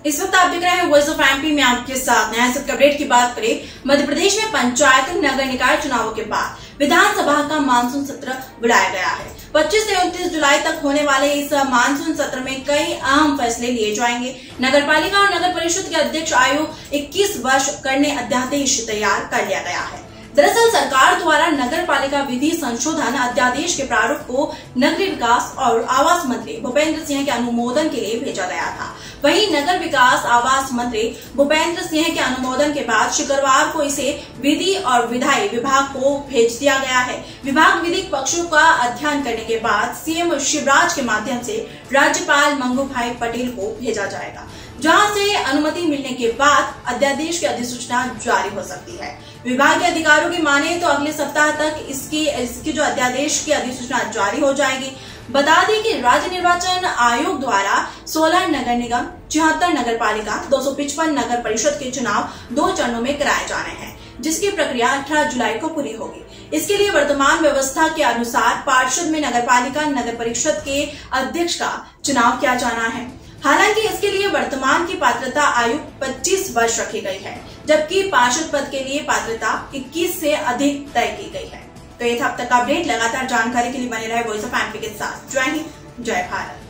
इस वक्त आप देख रहे हैं वॉइस ऑफ एमपी में आपके साथ नया अपडेट की बात करें। मध्य प्रदेश में पंचायत नगर निकाय चुनावों के बाद विधानसभा का मानसून सत्र बुलाया गया है। 25 से 29 जुलाई तक होने वाले इस मानसून सत्र में कई अहम फैसले लिए जाएंगे। नगर पालिका और नगर परिषद के अध्यक्ष आयु 21 वर्ष करने अध्यादेश तैयार कर लिया गया है। दरअसल सरकार द्वारा नगर पालिका विधि संशोधन अध्यादेश के प्रारूप को नगरीय विकास और आवास मंत्री भूपेंद्र सिंह के अनुमोदन के लिए भेजा गया था। वहीं नगर विकास आवास मंत्री भूपेंद्र सिंह के अनुमोदन के बाद शुक्रवार को इसे विधि और विधायी विभाग को भेज दिया गया है। विभाग विधिक पक्षों का अध्ययन करने के बाद सीएम शिवराज के माध्यम से राज्यपाल मंगू भाई पटेल को भेजा जाएगा, जहां से अनुमति मिलने के बाद अध्यादेश की अधिसूचना जारी हो सकती है। विभाग के अधिकारियों की माने तो अगले सप्ताह तक इसकी जो अध्यादेश की अधिसूचना जारी हो जाएगी। बता दें कि राज्य निर्वाचन आयोग द्वारा 16 नगर निगम, 76 नगर पालिका, 255 नगर परिषद के चुनाव 2 चरणों में कराए जाने हैं, जिसकी प्रक्रिया 18 जुलाई को पूरी होगी। इसके लिए वर्तमान व्यवस्था के अनुसार पार्षद में नगर पालिका नगर परिषद के अध्यक्ष का चुनाव किया जाना है। हालांकि इसके लिए वर्तमान की पात्रता आयु 25 वर्ष रखी गई है, जबकि पार्षद पद के लिए पात्रता 21 से अधिक तय की गई है। तो ये था अब तक का अपडेट। लगातार जानकारी के लिए बने रहे वॉइस ऑफ एमपी के साथ। जय हिंद, जय भारत।